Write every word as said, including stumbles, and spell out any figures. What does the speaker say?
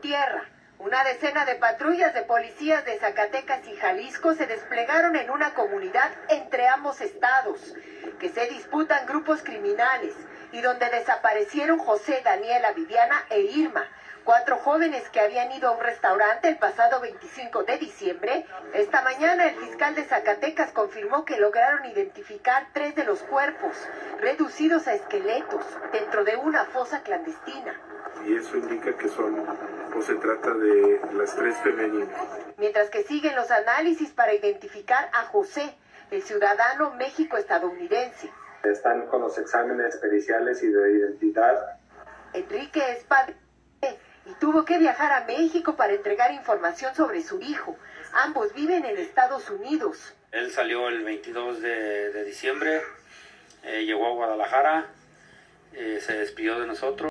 tierra. Una decena de patrullas de policías de Zacatecas y Jalisco se desplegaron en una comunidad entre ambos estados, que se disputan grupos criminales, y donde desaparecieron José, Daniela, Viviana e Irma, cuatro jóvenes que habían ido a un restaurante el pasado veinticinco de diciembre. Esta mañana el fiscal de Zacatecas confirmó que lograron identificar tres de los cuerpos, reducidos a esqueletos, dentro de una fosa clandestina. Y eso indica que son, o se trata de las tres femeninas. Mientras que siguen los análisis para identificar a José, el ciudadano México-estadounidense. Están con los exámenes periciales y de identidad. Enrique es padre y tuvo que viajar a México para entregar información sobre su hijo. Ambos viven en Estados Unidos. Él salió el veintidós de, de diciembre, eh, llegó a Guadalajara, eh, se despidió de nosotros.